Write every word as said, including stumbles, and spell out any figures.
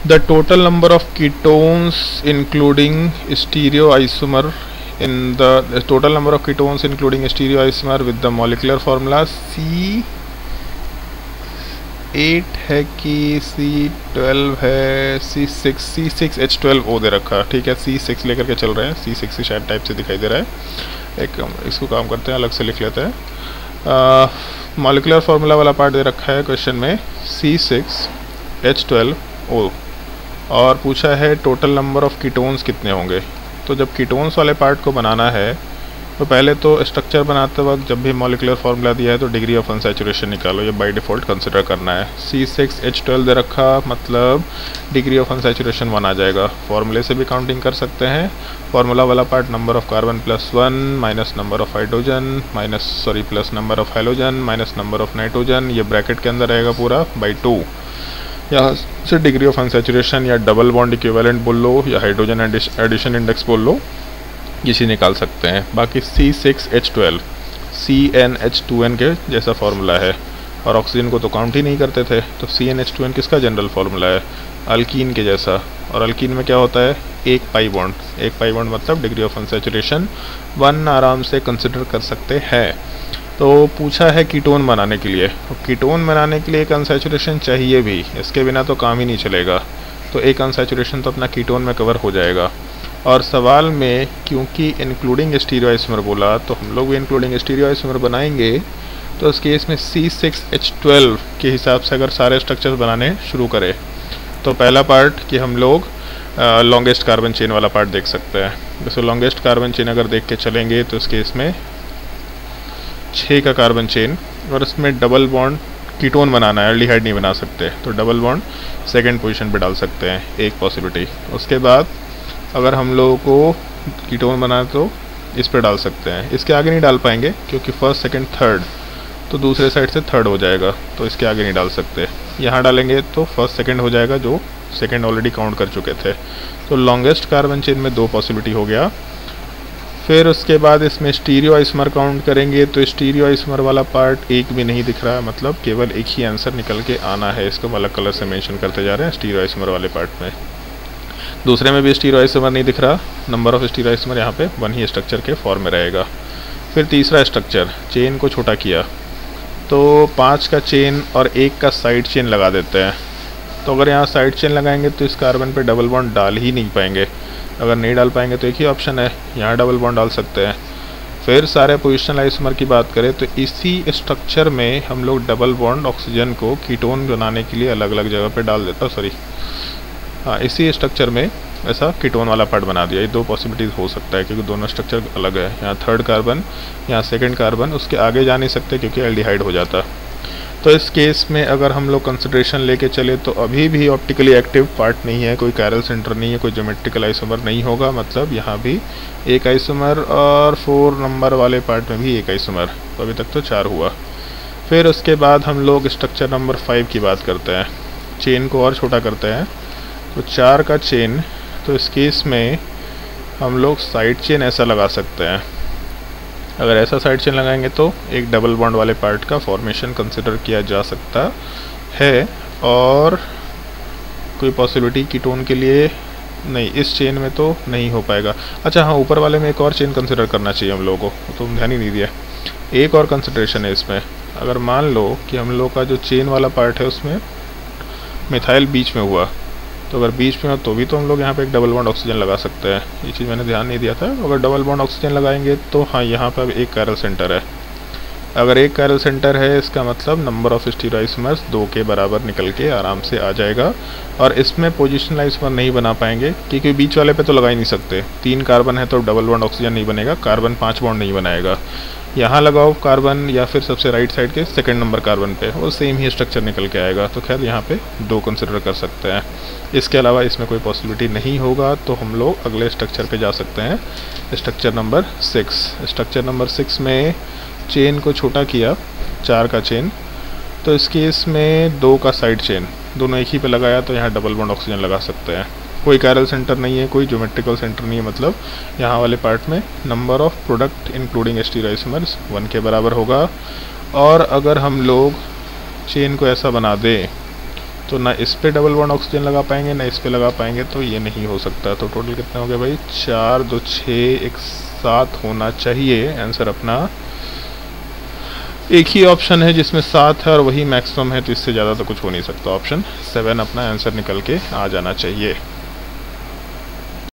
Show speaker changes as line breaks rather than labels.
The total number of ketones including stereoisomer in the, the total number of ketones including stereoisomer with the molecular formula C eight है कि C twelve है, C six C six H twelve O दे रखा, ठीक है, C six लेकर के चल रहे हैं, सी सिक्स शायद टाइप से दिखाई दे रहा है। एक इसको काम करते हैं, अलग से लिख लेते हैं। मॉलिकुलर फार्मूला वाला पार्ट दे रखा है क्वेश्चन में C six H twelve O, और पूछा है टोटल नंबर ऑफ कीटोन्स कितने होंगे। तो जब कीटोन्स वाले पार्ट को बनाना है तो पहले तो स्ट्रक्चर बनाते वक्त जब भी मॉलिकुलर फार्मूला दिया है तो डिग्री ऑफ अनसैचुरेशन निकालो, ये बाय डिफ़ॉल्ट कंसिडर करना है। सी सिक्स एच ट्वेल्व दे रखा, मतलब डिग्री ऑफ अनसैचुरेशन वन आ जाएगा। फार्मूले से भी काउंटिंग कर सकते हैं। फार्मूला वाला part number of carbon plus one minus number of hydrogen minus sorry plus number of halogen minus number of nitrogen, ये ब्रैकेट के अंदर रहेगा पूरा बाई टू। यहाँ से डिग्री ऑफ अनसैचुरेशन या डबल बॉन्ड इक्विवेलेंट बोल लो या हाइड्रोजन एडिशन इंडेक्स बोल लो, इसी निकाल सकते हैं। बाकी C six H twelve C N H two N के जैसा फार्मूला है, और ऑक्सीजन को तो काउंट ही नहीं करते थे, तो C N H two N किसका जनरल फार्मूला है, अल्कीन के जैसा। और अल्कीन में क्या होता है, एक पाई बॉन्ड, एक पाई बॉन्ड मतलब डिग्री ऑफ अनसैचुरेशन वन आराम से कंसिडर कर सकते हैं। तो पूछा है कीटोन बनाने के लिए, तो कीटोन बनाने के लिए एक अनसैचुरेशन चाहिए भी, इसके बिना तो काम ही नहीं चलेगा। तो एक अनसैचुरेशन तो अपना कीटोन में कवर हो जाएगा। और सवाल में क्योंकि इंक्लूडिंग स्टीरियोआइसोमर बोला, तो हम लोग भी इंक्लूडिंग स्टीरियोआइसोमर बनाएंगे। तो इस केस में सी सिक्स एच ट्वेल्व के हिसाब से अगर सारे स्ट्रक्चर्स बनाने शुरू करें, तो पहला पार्ट कि हम लोग लॉन्गेस्ट कार्बन चेन वाला पार्ट देख सकते हैं। जैसे लॉन्गेस्ट कार्बन चेन अगर देख के चलेंगे तो इस केस में छः का कार्बन चेन, और इसमें डबल बॉन्ड कीटोन बनाना है, एल्डिहाइड नहीं बना सकते, तो डबल बॉन्ड सेकेंड पोजीशन पे डाल सकते हैं, एक पॉसिबिलिटी। उसके बाद अगर हम लोगों को कीटोन बनाना तो इस पर डाल सकते हैं, इसके आगे नहीं डाल पाएंगे क्योंकि फर्स्ट सेकंड थर्ड तो दूसरे साइड से थर्ड हो जाएगा, तो इसके आगे नहीं डाल सकते। यहाँ डालेंगे तो फर्स्ट सेकंड हो जाएगा, जो सेकंड ऑलरेडी काउंट कर चुके थे। तो लॉन्गेस्ट कार्बन चेन में दो पॉसिबिलिटी हो गया। फिर उसके बाद इसमें स्टीरियोआइसोमर काउंट करेंगे, तो स्टीरियोआइसोमर वाला पार्ट एक भी नहीं दिख रहा है, मतलब केवल एक ही आंसर निकल के आना है। इसको अलग कलर से मेंशन करते जा रहे हैं स्टीरियोआइसोमर वाले पार्ट में। दूसरे में भी स्टीरियोआइसोमर नहीं दिख रहा, नंबर ऑफ स्टीरियोआइसोमर यहाँ पे वन ही स्ट्रक्चर के फॉर्म में रहेगा। फिर तीसरा स्ट्रक्चर, चेन को छोटा किया, तो पाँच का चेन और एक का साइड चेन लगा देते हैं। तो अगर यहाँ साइड चेन लगाएंगे तो इस कार्बन पे डबल बॉन्ड डाल ही नहीं पाएंगे। अगर नहीं डाल पाएंगे तो एक ही ऑप्शन है, यहाँ डबल बॉन्ड डाल सकते हैं। फिर सारे पोजिशनल आइसोमर की बात करें तो इसी स्ट्रक्चर में हम लोग डबल बॉन्ड ऑक्सीजन को कीटोन बनाने के लिए अलग अलग जगह पे डाल देता सॉरी हाँ इसी स्ट्रक्चर में ऐसा कीटोन वाला पार्ट बना दिया। ये दो पॉसिबिलिटीज़ हो सकता है क्योंकि दोनों स्ट्रक्चर अलग है। यहाँ थर्ड कार्बन, यहाँ सेकंड कार्बन, उसके आगे जा नहीं सकते क्योंकि एल्डिहाइड हो जाता। तो इस केस में अगर हम लोग कंसिडरेशन लेके चले तो अभी भी ऑप्टिकली एक्टिव पार्ट नहीं है, कोई कैरल सेंटर नहीं है, कोई ज्योमेट्रिकल आइसोमर नहीं होगा, मतलब यहाँ भी एक आइसोमर और फोर नंबर वाले पार्ट में भी एक आइसोमर, तो अभी तक तो चार हुआ। फिर उसके बाद हम लोग स्ट्रक्चर नंबर फाइव की बात करते हैं, चेन को और छोटा करते हैं। तो चार का चेन, तो इस केस में हम लोग साइड चेन ऐसा लगा सकते हैं। अगर ऐसा साइड चेन लगाएंगे तो एक डबल बॉन्ड वाले पार्ट का फॉर्मेशन कंसिडर किया जा सकता है। और कोई पॉसिबिलिटी कीटोन के लिए नहीं, इस चेन में तो नहीं हो पाएगा। अच्छा हाँ, ऊपर वाले में एक और चेन कंसिडर करना चाहिए हम लोगों को, तो ध्यान ही नहीं दिया। एक और कंसिडरेशन है इसमें, अगर मान लो कि हम लोग का जो चेन वाला पार्ट है उसमें मिथाइल बीच में हुआ, तो अगर बीच में हो तो भी तो हम लोग यहाँ पे एक डबल बॉन्ड ऑक्सीजन लगा सकते हैं। ये चीज़ मैंने ध्यान नहीं दिया था। अगर डबल बॉन्ड ऑक्सीजन लगाएंगे तो हाँ, यहाँ पर एक कैरल सेंटर है। अगर एक कैरल सेंटर है इसका मतलब नंबर ऑफ स्टीरियोआइसोमर्स दो के बराबर निकल के आराम से आ जाएगा। और इसमें पोजिशनल आइसोमर नहीं बना पाएंगे क्योंकि बीच वाले पे तो लगा ही नहीं सकते। तीन कार्बन है तो डबल बॉन्ड ऑक्सीजन नहीं बनेगा, कार्बन पाँच बॉन्ड नहीं बनाएगा। यहाँ लगाओ कार्बन या फिर सबसे राइट साइड के सेकंड नंबर कार्बन पे, वो सेम ही स्ट्रक्चर निकल के आएगा। तो खैर यहाँ पे दो कंसिडर कर सकते हैं। इसके अलावा इसमें कोई पॉसिबिलिटी नहीं होगा, तो हम लोग अगले स्ट्रक्चर पे जा सकते हैं, structure number six. Structure number six में चेन को छोटा किया, चार का चेन, तो इस केस में दो का साइड चेन, दोनों एक ही पे लगाया, तो यहाँ डबल बॉन्ड ऑक्सीजन लगा सकते हैं। कोई कैरल सेंटर नहीं है, कोई ज्योमेट्रिकल सेंटर नहीं है, मतलब यहाँ वाले पार्ट में number of product including stereoisomers one के बराबर होगा। और अगर हम लोग चेन को ऐसा बना दें तो ना इस पे डबल बॉन्ड ऑक्सीजन लगा पाएंगे ना इस पे लगा पाएंगे, तो ये नहीं हो सकता। तो टोटल कितने हो गए भाई, चार दो छः, एक सात होना चाहिए आंसर अपना। एक ही ऑप्शन है जिसमें सात है और वही मैक्सिमम है, तो इससे ज़्यादा तो कुछ हो नहीं सकता। ऑप्शन सेवन अपना आंसर निकल के आ जाना चाहिए।